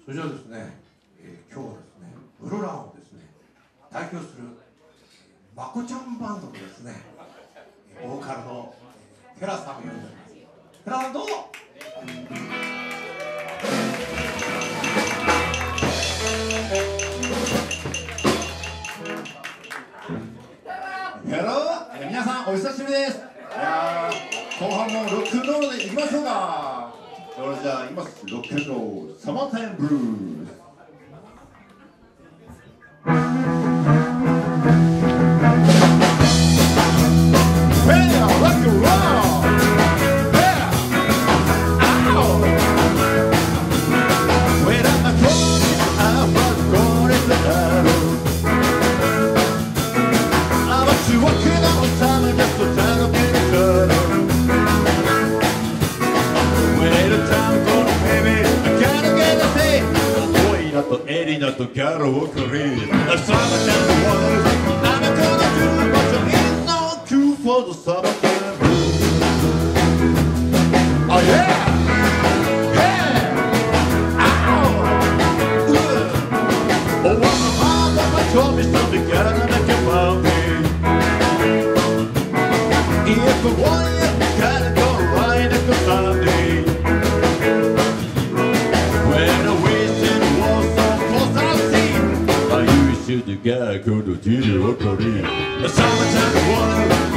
それじゃあですね、今日はですね、ウルランをですね、代表するまこちゃんバンドのですね、ボーカルのテラさんを呼んでおります。テラさんどうぞ。 ヘロー、皆さんお久しぶりです。後半もロックンロールでいきましょうか。それじゃあいきます。ロックンロールサマータイムブルース。Not to get a walk around. The summertime blues. I'm gonna do what you need. No cue for the summertime blues. Oh yeah, yeah, ow, oh, what my mama told me something gotta make you mountain. If you want it, gotta go right at the Sunday. The guy called the Tera. The summertime water.